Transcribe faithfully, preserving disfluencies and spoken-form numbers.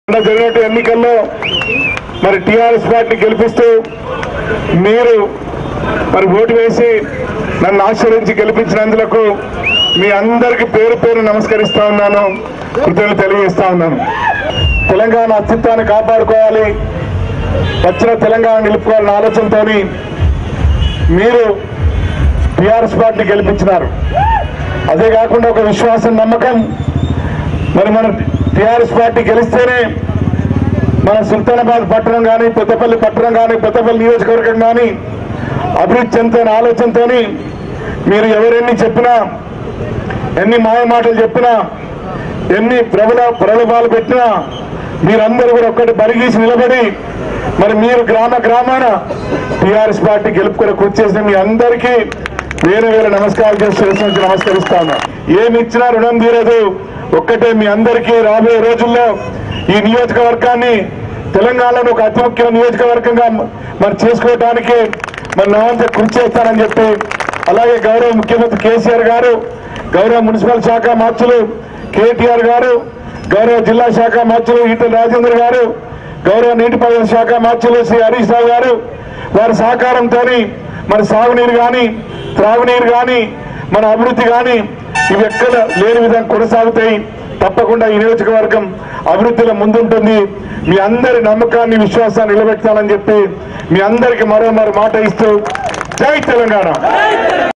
జరిగినట్టు ఎన్నికల్లో మరి టీఆర్ఎస్ పార్టీ గెలిపిస్తూ మీరు మరి ఓటు వేసి నన్ను ఆశీర్వదించి గెలిపించినందుకు మీ అందరికీ పేరు పేరు నమస్కరిస్తా ఉన్నాను, కృతజ్ఞతలు తెలియజేస్తా ఉన్నాను. తెలంగాణ అస్తిత్వాన్ని కాపాడుకోవాలి, వచ్చిన తెలంగాణ నిలుపుకోవాలన్న ఆలోచనతో మీరు టీఆర్ఎస్ పార్టీ గెలిపించినారు. అదే కాకుండా ఒక విశ్వాసం, నమ్మకం, మరి మన టీఆర్ఎస్ పార్టీ గెలిస్తేనే మన సుల్తానాబాద్ పట్టణం కానీ, పెద్దపల్లి పట్టణం కానీ, పెద్దపల్లి నియోజకవర్గం కానీ అభివృద్ధి చెందుతున్న ఆలోచనతో మీరు ఎవరెన్ని చెప్పినా, ఎన్ని మాయ మాటలు చెప్పినా, ఎన్ని ప్రబల ప్రలోభాలు పెట్టినా మీరందరూ కూడా ఒక్కటి బరిగీసి నిలబడి మరి మీరు గ్రామ గ్రామాన టీఆర్ఎస్ పార్టీ గెలుపుకొని కృషి చేసిన మీ అందరికీ వేరే వేరే నమస్కారాలు చేసి నమస్కరిస్తాను. ఏమి ఇచ్చినా రుణం తీరదు. ఒక్కటే మీ అందరికీ రాబోయే రోజుల్లో ఈ నియోజకవర్గాన్ని తెలంగాణలో ఒక అతి ముఖ్య నియోజకవర్గంగా మరి చేసుకోవడానికి మరి నా వంతు కృషి చేస్తానని చెప్పి, అలాగే గౌరవ ముఖ్యమంత్రి కేసీఆర్ గారు, గౌరవ మున్సిపల్ శాఖ మార్చులు కేటీఆర్ గారు, గౌరవ జిల్లా శాఖ మార్చులు ఈటెల రాజేందర్ గారు, గౌరవ నీటిపారుదల శాఖ మార్చులు శ్రీ హరీష్ రావు గారు, వారి సహకారంతో మన సాగునీరు కానీ, త్రాగునీరు కానీ, మన అభివృద్ధి కానీ ఇవి ఎక్కడ లేని విధంగా కొనసాగుతాయి. తప్పకుండా ఈ నియోజకవర్గం అభివృద్ధిలో ముందుంటుంది. మీ అందరి నమ్మకాన్ని, విశ్వాసాన్ని నిలబెట్టాలని చెప్పి మీ అందరికీ మరో మరో మాట ఇస్తూ జై తెలంగాణ.